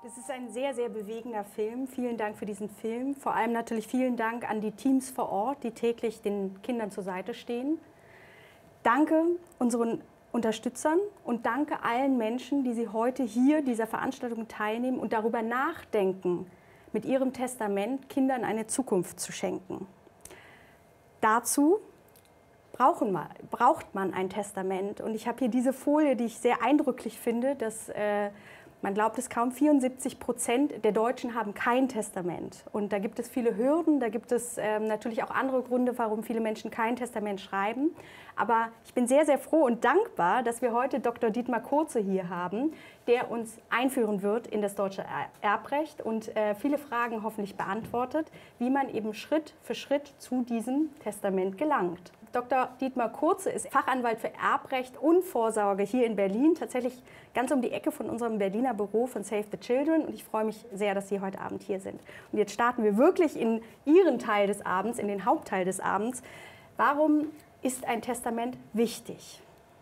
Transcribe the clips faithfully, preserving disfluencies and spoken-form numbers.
Das ist ein sehr, sehr bewegender Film. Vielen Dank für diesen Film. Vor allem natürlich vielen Dank an die Teams vor Ort, die täglich den Kindern zur Seite stehen. Danke unseren Unterstützern und danke allen Menschen, die Sie heute hier dieser Veranstaltung teilnehmen und darüber nachdenken, mit ihrem Testament Kindern eine Zukunft zu schenken. Dazu brauchen wir, braucht man ein Testament. Und ich habe hier diese Folie, die ich sehr eindrücklich finde, dass äh, man glaubt es kaum, vierundsiebzig Prozent der Deutschen haben kein Testament. Und da gibt es viele Hürden, da gibt es ähm, natürlich auch andere Gründe, warum viele Menschen kein Testament schreiben. Aber ich bin sehr, sehr froh und dankbar, dass wir heute Doktor Dietmar Kurze hier haben, der uns einführen wird in das deutsche Erbrecht und äh, viele Fragen hoffentlich beantwortet, wie man eben Schritt für Schritt zu diesem Testament gelangt. Doktor Dietmar Kurze ist Fachanwalt für Erbrecht und Vorsorge hier in Berlin, tatsächlich ganz um die Ecke von unserem Berliner Büro von Save the Children. Und ich freue mich sehr, dass Sie heute Abend hier sind. Und jetzt starten wir wirklich in Ihren Teil des Abends, in den Hauptteil des Abends. Warum ist ein Testament wichtig?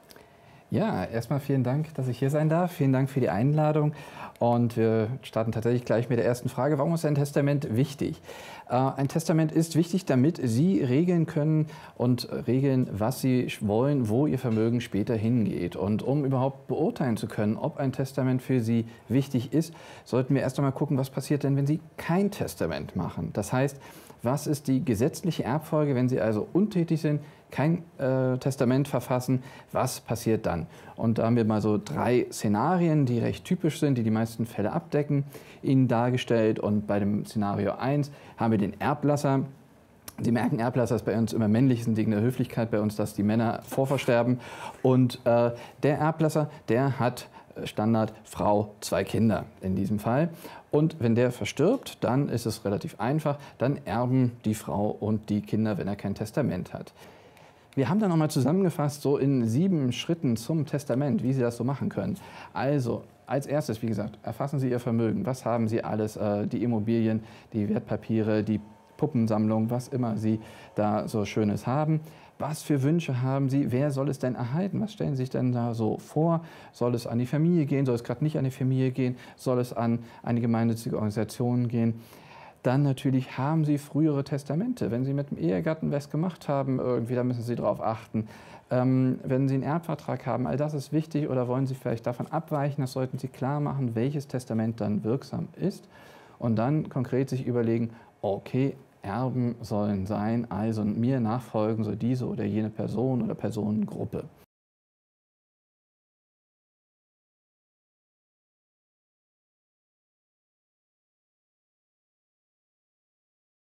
Ja, erstmal vielen Dank, dass ich hier sein darf. Vielen Dank für die Einladung. Und wir starten tatsächlich gleich mit der ersten Frage. Warum ist ein Testament wichtig? Äh, ein Testament ist wichtig, damit Sie regeln können und regeln, was Sie wollen, wo Ihr Vermögen später hingeht. Und um überhaupt beurteilen zu können, ob ein Testament für Sie wichtig ist, sollten wir erst einmal gucken, was passiert denn, wenn Sie kein Testament machen. Das heißt, was ist die gesetzliche Erbfolge, wenn Sie also untätig sind, kein äh, Testament verfassen, was passiert dann? Und da haben wir mal so drei Szenarien, die recht typisch sind, die die meisten Fälle abdecken, Ihnen dargestellt. Und bei dem Szenario eins haben wir den Erblasser. Sie merken, Erblasser ist bei uns immer männlich, ist ein Ding der Höflichkeit bei uns, dass die Männer vorversterben. Und äh, der Erblasser, der hat Standard Frau, zwei Kinder in diesem Fall. Und wenn der verstirbt, dann ist es relativ einfach, dann erben die Frau und die Kinder, wenn er kein Testament hat. Wir haben da nochmal zusammengefasst, so in sieben Schritten zum Testament, wie Sie das so machen können. Also, als erstes, wie gesagt, erfassen Sie Ihr Vermögen. Was haben Sie alles? Äh, die Immobilien, die Wertpapiere, die Puppensammlung, was immer Sie da so Schönes haben. Was für Wünsche haben Sie? Wer soll es denn erhalten? Was stellen Sie sich denn da so vor? Soll es an die Familie gehen? Soll es gerade nicht an die Familie gehen? Soll es an eine gemeinnützige Organisation gehen? Dann natürlich haben Sie frühere Testamente. Wenn Sie mit dem Ehegatten was gemacht haben, irgendwie, da müssen Sie darauf achten. Ähm, wenn Sie einen Erbvertrag haben, all das ist wichtig. Oder wollen Sie vielleicht davon abweichen? Das sollten Sie klar machen, welches Testament dann wirksam ist. Und dann konkret sich überlegen, okay, Erben sollen sein, also mir nachfolgen soll diese oder jene Person oder Personengruppe.